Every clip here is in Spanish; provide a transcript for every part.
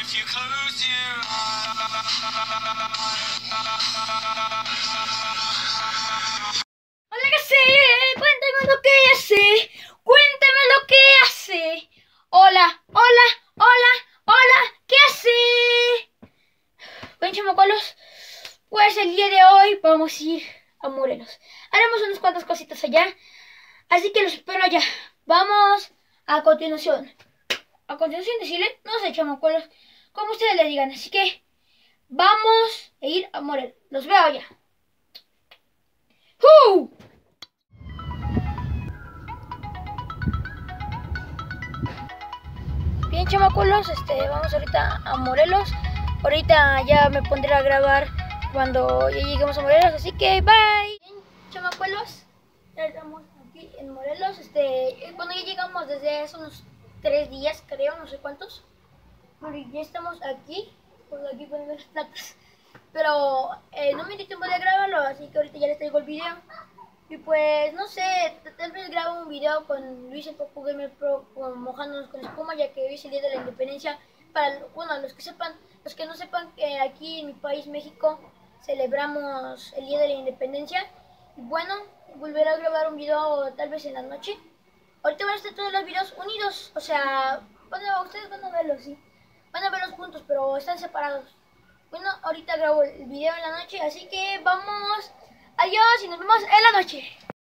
Hola, ¿qué hace? Cuéntame lo que hace. Cuéntame lo que hace. Hola, hola, hola, hola, ¿qué hace? Bueno, chamacolos, pues el día de hoy vamos a ir a Morelos. Haremos unas cuantas cositas allá, así que los espero allá. Vamos a continuación. A continuación decirle, no sé, chamacolos, como ustedes le digan. Así que vamos a ir a Morelos. Los veo allá. ¡Uh! Bien, chamacolos, vamos ahorita a Morelos. Ahorita ya me pondré a grabar cuando ya lleguemos a Morelos, así que bye. Bien, chamacolos, ya estamos aquí en Morelos. Cuando ya llegamos desde hace unos 3 días, creo, no sé cuántos. Bueno, ya estamos aquí, pues aquí pueden ver las placas. Pero no me dio tiempo de grabarlo, así que ahorita ya les traigo el video. Y pues, no sé, tal vez grabo un video con Luis el Papu Gamer Pro mojándonos con espuma, ya que hoy es el día de la independencia. Para, bueno, los que no sepan, que aquí en mi país, México, celebramos el día de la independencia. Y bueno, volveré a grabar un video tal vez en la noche. Ahorita van a estar todos los videos unidos, o sea, ustedes van a verlos, sí. Van a verlos juntos, pero están separados. Bueno, ahorita grabo el video en la noche, así que vamos. Adiós y nos vemos en la noche.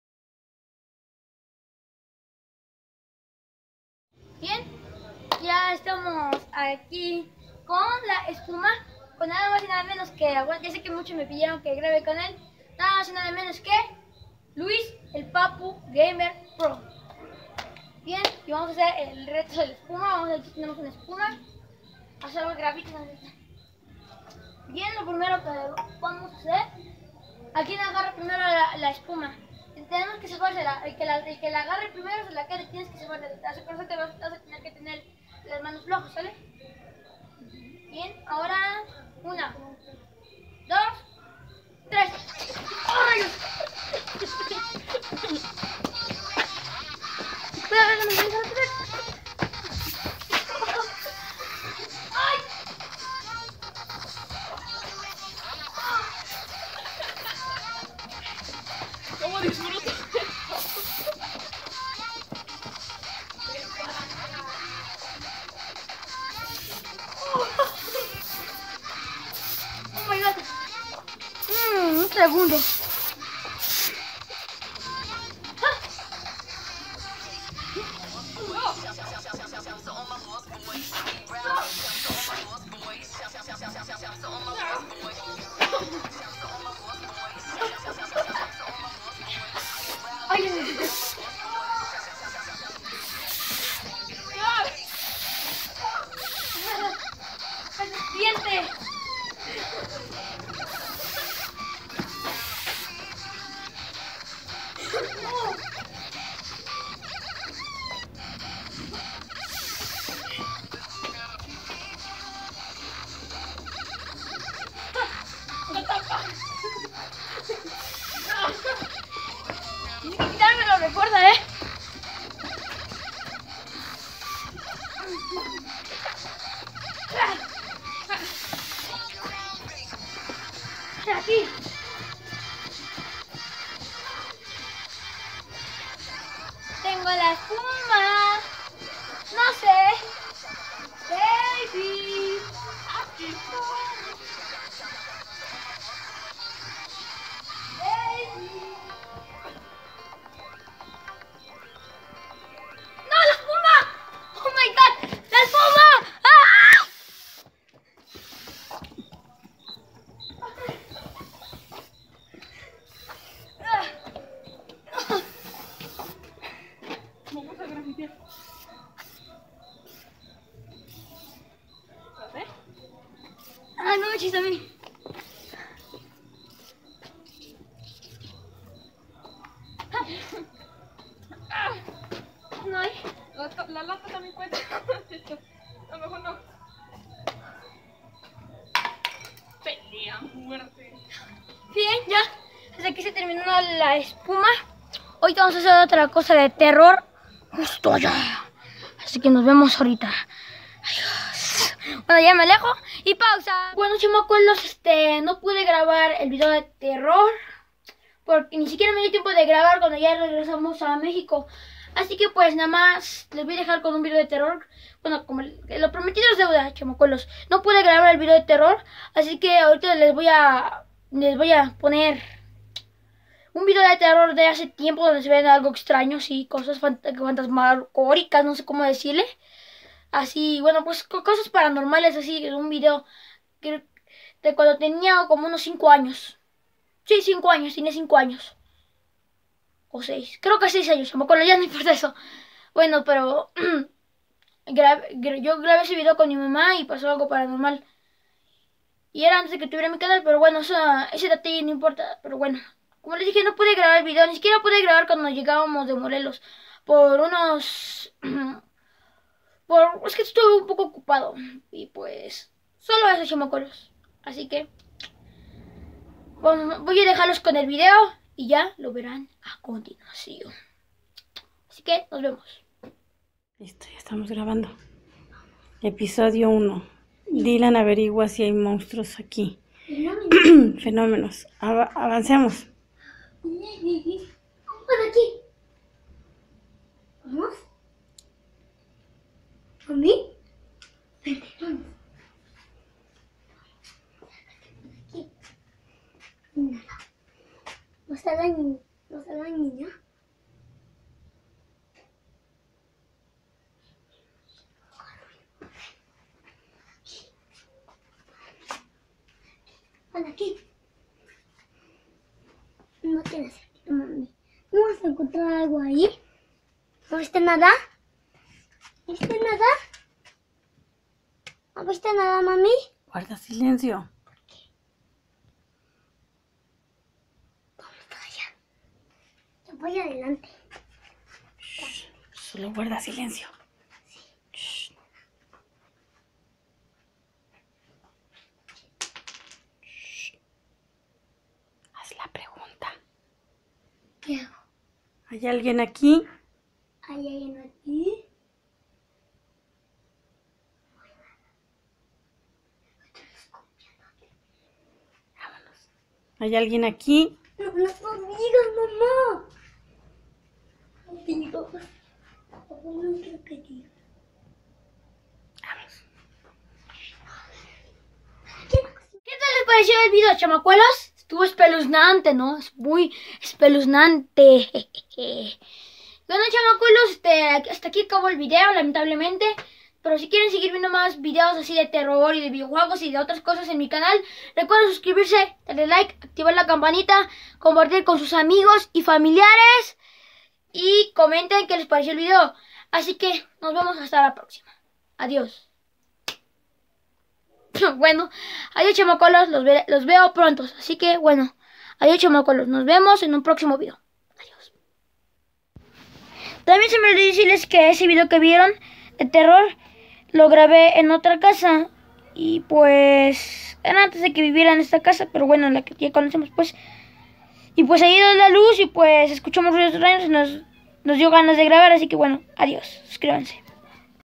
Bien, ya estamos aquí con la espuma, con nada más y nada menos que, bueno, ya sé que muchos me pidieron que grabe con él, nada más y nada menos que Luis el Papu Gamer Pro. Bien, y vamos a hacer el reto de la espuma. Vamos a ver si tenemos una espuma, hacer los grafitos. Bien, lo primero que vamos a hacer, aquí agarra primero la espuma. Tenemos que salvársela. El que la agarre primero se la quede. Tienes que salvarla. Por eso te vas a tener que tener las manos flojas, ¿sale? Bien, ahora 1, 2, 3. ¡Ay! ¿Cómo disfruto? Oh my god. Un segundo. Ay, diente. Tienes que quitármelo, recuerda, Aquí. Tengo la espuma. No sé. Baby. Aquí estoy. Baby. ¡No, la espuma! ¡Oh my god! ¡La espuma! ¡Ah! Vamos a grafitear. A ver. Ah, no, chiste a mí. No hay. La lata también cuenta. A lo mejor no. Pelea muerte. Bien, ya. Hasta aquí se terminó la espuma. Hoy vamos a hacer otra cosa de terror. Justo allá. Así que nos vemos ahorita. Adiós. Bueno, ya me alejo y pausa. Bueno, chamacuelos, no pude grabar el video de terror porque ni siquiera me dio tiempo de grabar cuando ya regresamos a México. Así que pues nada más les voy a dejar con un video de terror. Bueno, como lo prometido es deuda, chamacuelos. No pude grabar el video de terror, así que ahorita les voy a poner un video de terror de hace tiempo donde se ven algo extraños y cosas fantasmagóricas, no sé cómo decirle. Así, bueno, pues cosas paranormales, así, un video de cuando tenía como unos 5 años. Sí, 5 años, tiene 5 años. O 6, creo que 6 años, me acuerdo, ya no importa eso. Bueno, pero yo grabé ese video con mi mamá y pasó algo paranormal. Y era antes de que tuviera mi canal, pero bueno, ese detalle no importa. Pero bueno, como les dije, no pude grabar el video, ni siquiera pude grabar cuando llegábamos de Morelos. Es que estuve un poco ocupado. Y pues, solo eso, chamacolos. Así que, bueno, voy a dejarlos con el video y ya lo verán a continuación. Así que, nos vemos. Listo, ya estamos grabando. Episodio 1. Dylan averigua si hay monstruos aquí. Fenómenos. Avancemos. Por aquí. ¿Vamos? ¿A mí? Vente, vamos. Aquí. ¿No está la niña? ¿No está la niña? Aquí. No tienes aquí, mami. ¿No vas a encontrar algo ahí? ¿No viste nada? ¿No viste nada? ¿No viste nada, mami? Guarda silencio. Vamos para allá. Yo voy adelante. Shh, solo guarda silencio. Shh. Shh. Haz la pregunta. ¿Qué hago? ¿Hay alguien aquí? ¿Hay alguien aquí? Vámonos. ¿Hay alguien aquí? No, no digas, mamá. No te digo. Papá, no quiero que digas. Vamos. ¿Qué tal les pareció el video, chamacuelos? Estuvo espeluznante, ¿no? Es muy espeluznante. Bueno, chamacuelos, hasta aquí acabó el video, lamentablemente. Pero si quieren seguir viendo más videos así de terror y de videojuegos y de otras cosas en mi canal, recuerden suscribirse, darle like, activar la campanita, compartir con sus amigos y familiares y comenten qué les pareció el video. Así que nos vemos hasta la próxima. Adiós. Bueno, adiós, chamacolos, los veo pronto. Así que bueno, adiós, chamacolos, nos vemos en un próximo video. Adiós. También se me olvidó decirles que ese video que vieron de terror lo grabé en otra casa. Y pues era antes de que viviera en esta casa, pero bueno, la que ya conocemos pues. Y pues ahí dio la luz y pues escuchamos ruidos extraños y nos dio ganas de grabar. Así que bueno, adiós, suscríbanse.